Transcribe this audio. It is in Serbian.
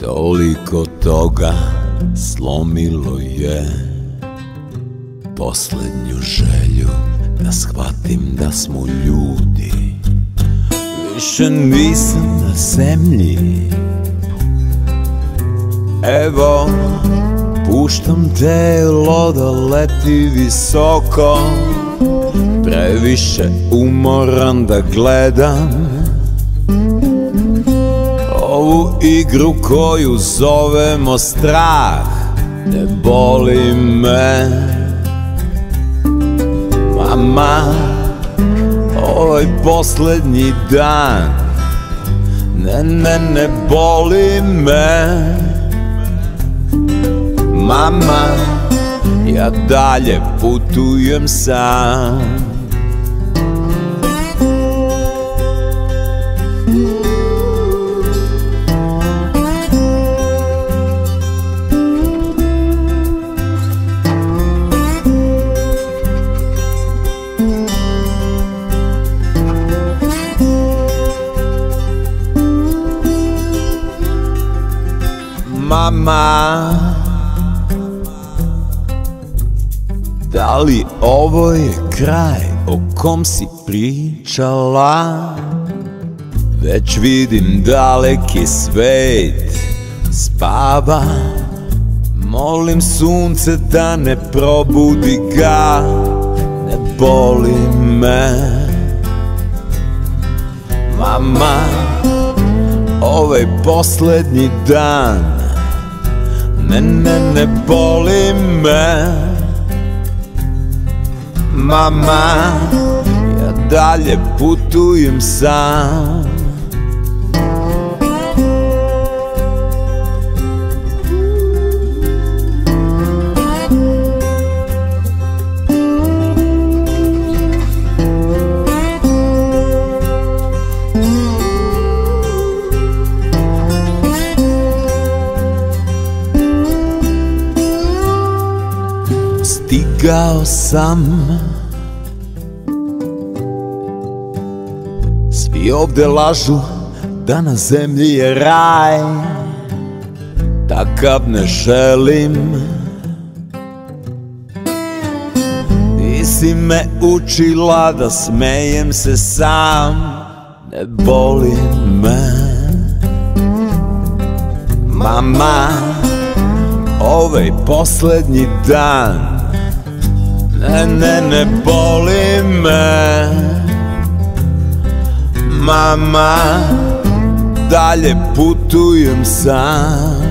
Toliko toga slomilo je poslednju želju da shvatim da smo ljudi. Više nisam na zemlji. Evo, puštam telo da leti visoko, previše umoran da gledam ovu igru koju zovemo strah. Ne boli me, mama, ovaj poslednji dan. Ne boli me, mama, ja dalje putujem sam. Mama, da li ovo je kraj o kom si pričala? Već vidim daleki svet spava. Molim sunce da ne probudi ga. Ne boli me, mama, ovaj poslednji dan. Ne boli me, mama, ja dalje putujem sam. Stigao sam, svi ovde lažu da na zemlji je raj. Takav ne želim. Nisi me učila da smejem se sam. Ne boli me, mama, ovaj poslednji dan. Ne boli me, mama, dalje putujem sam.